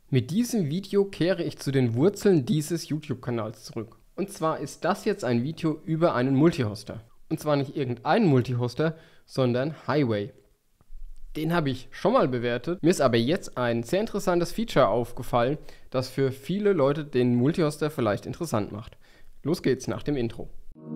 Mit diesem Video kehre ich zu den Wurzeln dieses YouTube-Kanals zurück. Und zwar ist das jetzt ein Video über einen Multihoster. Und zwar nicht irgendeinen Multihoster, sondern Highway. Den habe ich schon mal bewertet. Mir ist aber jetzt ein sehr interessantes Feature aufgefallen, das für viele Leute den Multihoster vielleicht interessant macht. Los geht's nach dem Intro.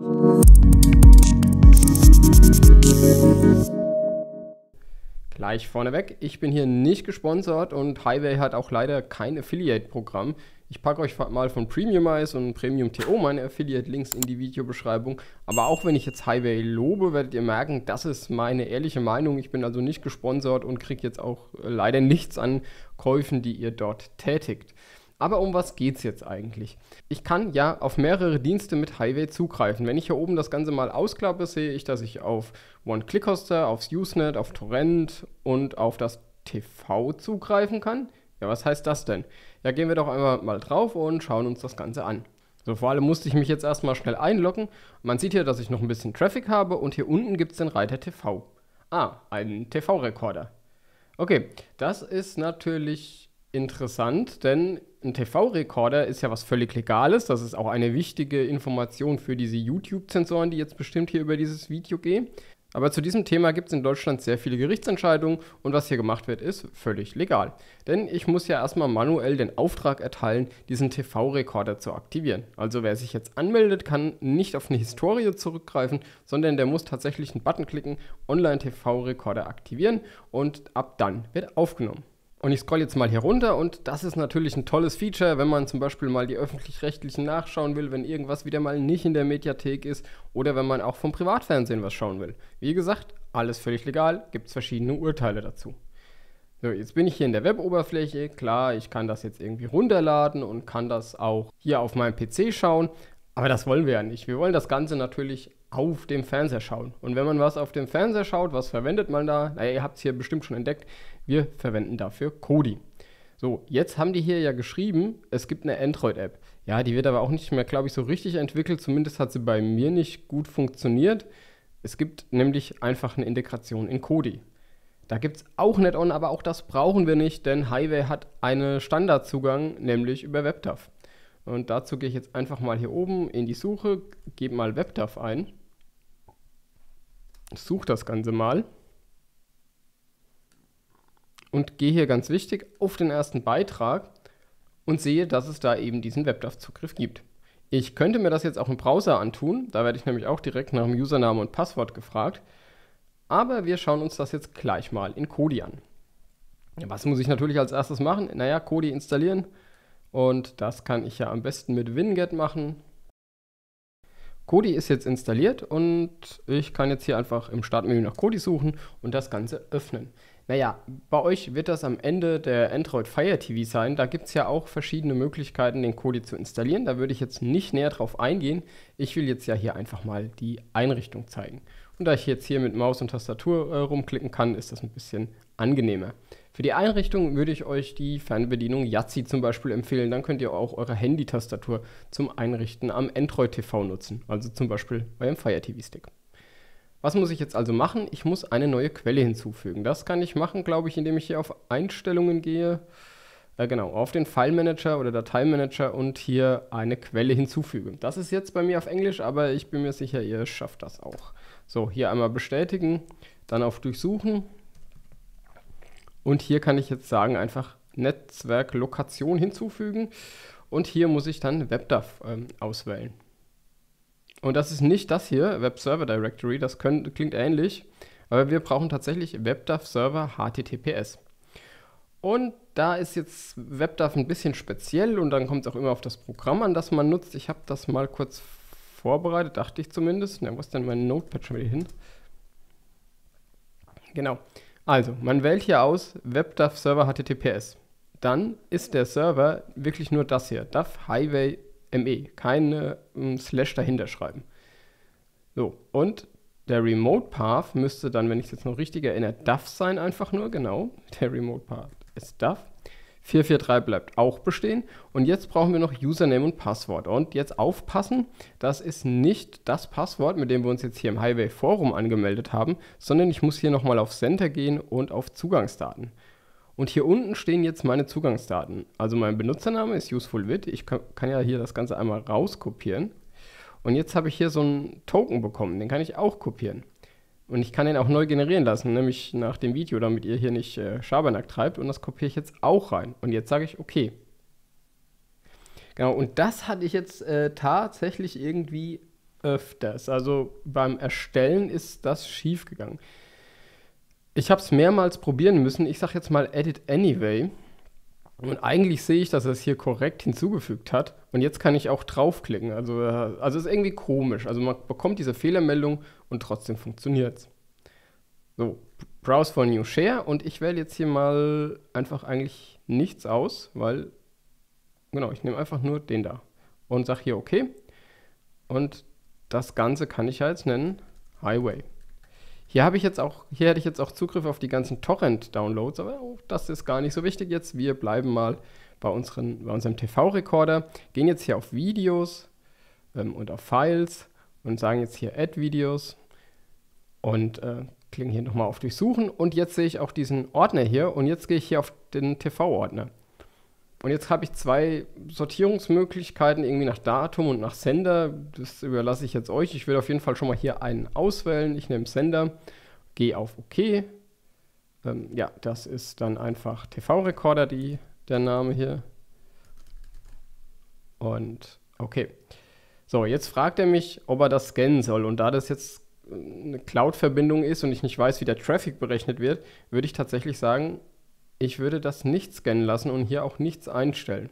Gleich vorneweg, ich bin hier nicht gesponsert und Highway hat auch leider kein Affiliate-Programm. Ich packe euch mal von Premiumize und Premium.to meine Affiliate-Links in die Videobeschreibung. Aber auch wenn ich jetzt Highway lobe, werdet ihr merken, das ist meine ehrliche Meinung. Ich bin also nicht gesponsert und kriege jetzt auch leider nichts an Käufen, die ihr dort tätigt. Aber um was geht es jetzt eigentlich? Ich kann ja auf mehrere Dienste mit Highway zugreifen. Wenn ich hier oben das Ganze mal ausklappe, sehe ich, dass ich auf One-Click-Hoster, aufs Usenet, auf Torrent und auf das TV zugreifen kann. Ja, was heißt das denn? Ja, gehen wir doch einmal mal drauf und schauen uns das Ganze an. So, vor allem musste ich mich jetzt erstmal schnell einloggen. Man sieht hier, dass ich noch ein bisschen Traffic habe und hier unten gibt es den Reiter TV. Ah, einen TV-Rekorder. Okay, das ist natürlich interessant, denn ein TV-Rekorder ist ja was völlig Legales. Das ist auch eine wichtige Information für diese YouTube-Zensoren, die jetzt bestimmt hier über dieses Video gehen. Aber zu diesem Thema gibt es in Deutschland sehr viele Gerichtsentscheidungen und was hier gemacht wird, ist völlig legal. Denn ich muss ja erstmal manuell den Auftrag erteilen, diesen TV-Rekorder zu aktivieren. Also wer sich jetzt anmeldet, kann nicht auf eine Historie zurückgreifen, sondern der muss tatsächlich einen Button klicken, Online-TV-Rekorder aktivieren und ab dann wird aufgenommen. Und ich scroll jetzt mal hier runter und das ist natürlich ein tolles Feature, wenn man zum Beispiel mal die Öffentlich-Rechtlichen nachschauen will, wenn irgendwas wieder mal nicht in der Mediathek ist oder wenn man auch vom Privatfernsehen was schauen will. Wie gesagt, alles völlig legal, gibt es verschiedene Urteile dazu. So, jetzt bin ich hier in der Web-Oberfläche. Klar, ich kann das jetzt irgendwie runterladen und kann das auch hier auf meinem PC schauen, aber das wollen wir ja nicht. Wir wollen das Ganze natürlich auf dem Fernseher schauen. Und wenn man was auf dem Fernseher schaut, was verwendet man da? Naja, ihr habt es hier bestimmt schon entdeckt. Wir verwenden dafür Kodi. So, jetzt haben die hier ja geschrieben, es gibt eine Android-App. Ja, die wird aber auch nicht mehr, glaube ich, so richtig entwickelt. Zumindest hat sie bei mir nicht gut funktioniert. Es gibt nämlich einfach eine Integration in Kodi. Da gibt es auch Net-On, aber auch das brauchen wir nicht, denn Highway hat einen Standardzugang, nämlich über WebDAV. Und dazu gehe ich jetzt einfach mal hier oben in die Suche, gebe mal WebDAV ein. Suche das Ganze mal und gehe hier ganz wichtig auf den ersten Beitrag und sehe, dass es da eben diesen WebDAV-Zugriff gibt. Ich könnte mir das jetzt auch im Browser antun, da werde ich nämlich auch direkt nach dem Username und Passwort gefragt, aber wir schauen uns das jetzt gleich mal in Kodi an. Was muss ich natürlich als erstes machen? Naja, Kodi installieren und das kann ich ja am besten mit Winget machen. Kodi ist jetzt installiert und ich kann jetzt hier einfach im Startmenü nach Kodi suchen und das Ganze öffnen. Naja, bei euch wird das am Ende der Android Fire TV sein. Da gibt es ja auch verschiedene Möglichkeiten, den Kodi zu installieren. Da würde ich jetzt nicht näher drauf eingehen. Ich will jetzt ja hier einfach mal die Einrichtung zeigen. Und da ich jetzt hier mit Maus und Tastatur rumklicken kann, ist das ein bisschen angenehmer. Für die Einrichtung würde ich euch die Fernbedienung Jazzy zum Beispiel empfehlen. Dann könnt ihr auch eure Handy-Tastatur zum Einrichten am Android TV nutzen, also zum Beispiel eurem Fire TV Stick. Was muss ich jetzt also machen? Ich muss eine neue Quelle hinzufügen. Das kann ich machen, glaube ich, indem ich hier auf Einstellungen gehe. Genau, auf den File-Manager oder Dateimanager und hier eine Quelle hinzufüge. Das ist jetzt bei mir auf Englisch, aber ich bin mir sicher, ihr schafft das auch. So, hier einmal bestätigen, dann auf Durchsuchen. Und hier kann ich jetzt sagen, einfach Netzwerklokation hinzufügen. Und hier muss ich dann WebDAV auswählen. Und das ist nicht das hier, Web Server Directory, das klingt ähnlich. Aber wir brauchen tatsächlich WebDAV Server HTTPS. Und da ist jetzt WebDAV ein bisschen speziell und dann kommt es auch immer auf das Programm an, das man nutzt. Ich habe das mal kurz vorbereitet, dachte ich zumindest. Na, wo ist denn mein Notepad schon wieder hin? Genau. Also, man wählt hier aus WebDAV Server HTTPS. Dann ist der Server wirklich nur das hier, DAV Highway ME, keine Slash dahinter schreiben. So, und der Remote Path müsste dann, wenn ich es jetzt noch richtig erinnere, DAV sein einfach nur, genau. Der Remote Path ist DAV. 443 bleibt auch bestehen. Und jetzt brauchen wir noch Username und Passwort. Und jetzt aufpassen, das ist nicht das Passwort, mit dem wir uns jetzt hier im Highway Forum angemeldet haben, sondern ich muss hier nochmal auf Center gehen und auf Zugangsdaten. Und hier unten stehen jetzt meine Zugangsdaten. Also mein Benutzername ist usefulvid. Ich kann ja hier das Ganze einmal rauskopieren. Und jetzt habe ich hier so einen Token bekommen, den kann ich auch kopieren. Und ich kann den auch neu generieren lassen, nämlich nach dem Video, damit ihr hier nicht Schabernack treibt. Und das kopiere ich jetzt auch rein. Und jetzt sage ich okay. Genau, und das hatte ich jetzt tatsächlich irgendwie öfters. Also beim Erstellen ist das schief gegangen. Ich habe es mehrmals probieren müssen. Ich sage jetzt mal Edit Anyway. Und eigentlich sehe ich, dass er es hier korrekt hinzugefügt hat. Und jetzt kann ich auch draufklicken. Also ist irgendwie komisch. Also man bekommt diese Fehlermeldung und trotzdem funktioniert es. So, Browse for New Share. Und ich wähle jetzt hier mal einfach eigentlich nichts aus, weil, genau, ich nehme einfach nur den da. Und sage hier OK. Und das Ganze kann ich ja jetzt nennen Highway. Hier hätte ich jetzt auch Zugriff auf die ganzen Torrent-Downloads, aber das ist gar nicht so wichtig jetzt. Wir bleiben mal bei unserem TV-Rekorder, gehen jetzt hier auf Videos und auf Files und sagen jetzt hier Add Videos und klicken hier nochmal auf Durchsuchen. Und jetzt sehe ich auch diesen Ordner hier und jetzt gehe ich hier auf den TV-Ordner. Und jetzt habe ich zwei Sortierungsmöglichkeiten, irgendwie nach Datum und nach Sender. Das überlasse ich jetzt euch. Ich will auf jeden Fall schon mal hier einen auswählen. Ich nehme Sender, gehe auf OK. Ja, das ist dann einfach TV-Rekorder, der Name hier. Und OK. So, jetzt fragt er mich, ob er das scannen soll. Und da das jetzt eine Cloud-Verbindung ist und ich nicht weiß, wie der Traffic berechnet wird, würde ich tatsächlich sagen, ich würde das nicht scannen lassen und hier auch nichts einstellen.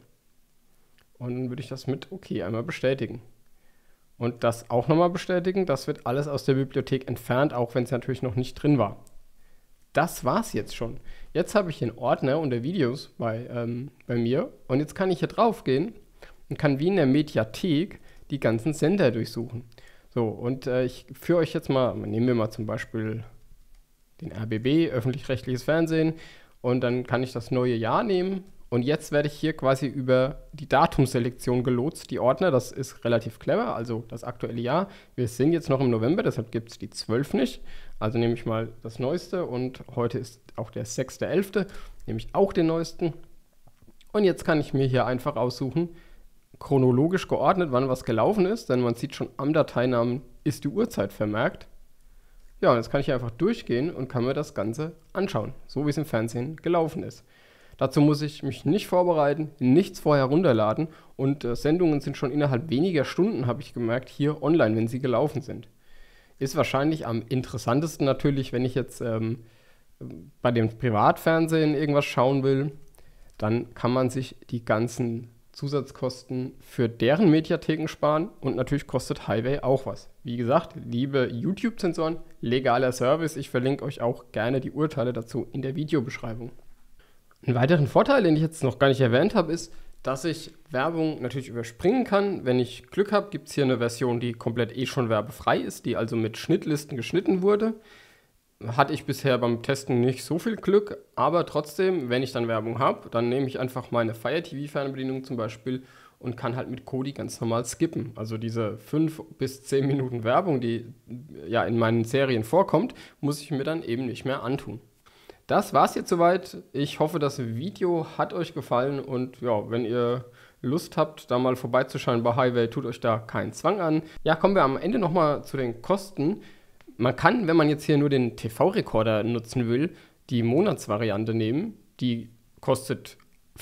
Und dann würde ich das mit OK einmal bestätigen. Und das auch nochmal bestätigen. Das wird alles aus der Bibliothek entfernt, auch wenn es natürlich noch nicht drin war. Das war's jetzt schon. Jetzt habe ich den Ordner unter Videos bei mir. Und jetzt kann ich hier drauf gehen und kann wie in der Mediathek die ganzen Sender durchsuchen. So, und ich führe euch jetzt mal, nehmen wir mal zum Beispiel den RBB, öffentlich-rechtliches Fernsehen. Und dann kann ich das neue Jahr nehmen. Und jetzt werde ich hier quasi über die Datumselektion gelotst, die Ordner. Das ist relativ clever, also das aktuelle Jahr. Wir sind jetzt noch im November, deshalb gibt es die 12 nicht. Also nehme ich mal das Neueste und heute ist auch der 6.11. Nehme ich auch den neuesten. Und jetzt kann ich mir hier einfach aussuchen, chronologisch geordnet, wann was gelaufen ist. Denn man sieht schon am Dateinamen ist die Uhrzeit vermerkt. Ja, und jetzt kann ich einfach durchgehen und kann mir das Ganze anschauen, so wie es im Fernsehen gelaufen ist. Dazu muss ich mich nicht vorbereiten, nichts vorher runterladen und Sendungen sind schon innerhalb weniger Stunden, habe ich gemerkt, hier online, wenn sie gelaufen sind. Ist wahrscheinlich am interessantesten natürlich, wenn ich jetzt bei dem Privatfernsehen irgendwas schauen will, dann kann man sich die ganzen Zusatzkosten für deren Mediatheken sparen und natürlich kostet Highway auch was. Wie gesagt, liebe YouTube-Zensoren, legaler Service. Ich verlinke euch auch gerne die Urteile dazu in der Videobeschreibung. Einen weiteren Vorteil, den ich jetzt noch gar nicht erwähnt habe, ist, dass ich Werbung natürlich überspringen kann. Wenn ich Glück habe, gibt es hier eine Version, die komplett schon werbefrei ist, die also mit Schnittlisten geschnitten wurde. Hatte ich bisher beim Testen nicht so viel Glück, aber trotzdem, wenn ich dann Werbung habe, dann nehme ich einfach meine Fire TV-Fernbedienung zum Beispiel und kann halt mit Kodi ganz normal skippen. Also diese 5 bis 10 Minuten Werbung, die ja in meinen Serien vorkommt, muss ich mir dann eben nicht mehr antun. Das war's jetzt soweit. Ich hoffe, das Video hat euch gefallen und ja, wenn ihr Lust habt, da mal vorbeizuschauen bei Highway, tut euch da keinen Zwang an. Ja, kommen wir am Ende nochmal zu den Kosten. Man kann, wenn man jetzt hier nur den TV-Rekorder nutzen will, die Monatsvariante nehmen. Die kostet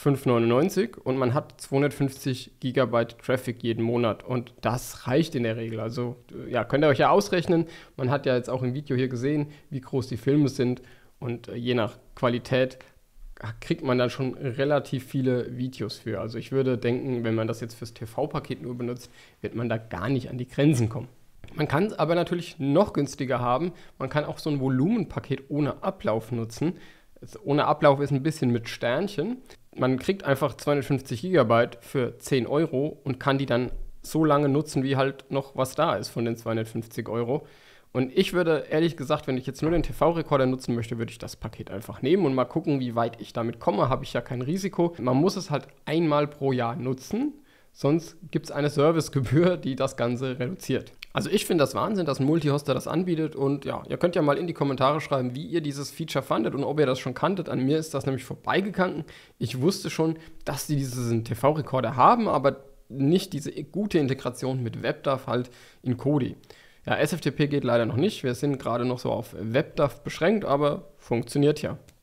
5,99 und man hat 250 GB Traffic jeden Monat und das reicht in der Regel. Also ja, könnt ihr euch ja ausrechnen. Man hat ja jetzt auch im Video hier gesehen, wie groß die Filme sind und je nach Qualität kriegt man dann schon relativ viele Videos für. Also ich würde denken, wenn man das jetzt fürs TV-Paket nur benutzt, wird man da gar nicht an die Grenzen kommen. Man kann es aber natürlich noch günstiger haben. Man kann auch so ein Volumenpaket ohne Ablauf nutzen. Ohne Ablauf ist ein bisschen mit Sternchen. Man kriegt einfach 250 GB für 10 Euro und kann die dann so lange nutzen, wie halt noch was da ist von den 250 Euro. Und ich würde ehrlich gesagt, wenn ich jetzt nur den TV-Rekorder nutzen möchte, würde ich das Paket einfach nehmen und mal gucken, wie weit ich damit komme. Habe ich ja kein Risiko. Man muss es halt einmal pro Jahr nutzen, sonst gibt es eine Servicegebühr, die das Ganze reduziert. Also ich finde das Wahnsinn, dass ein Multihoster das anbietet und ja, ihr könnt ja mal in die Kommentare schreiben, wie ihr dieses Feature fandet und ob ihr das schon kanntet. An mir ist das nämlich vorbeigegangen. Ich wusste schon, dass die diesen TV-Rekorder haben, aber nicht diese gute Integration mit WebDAV halt in Kodi. Ja, SFTP geht leider noch nicht. Wir sind gerade noch so auf WebDAV beschränkt, aber funktioniert ja.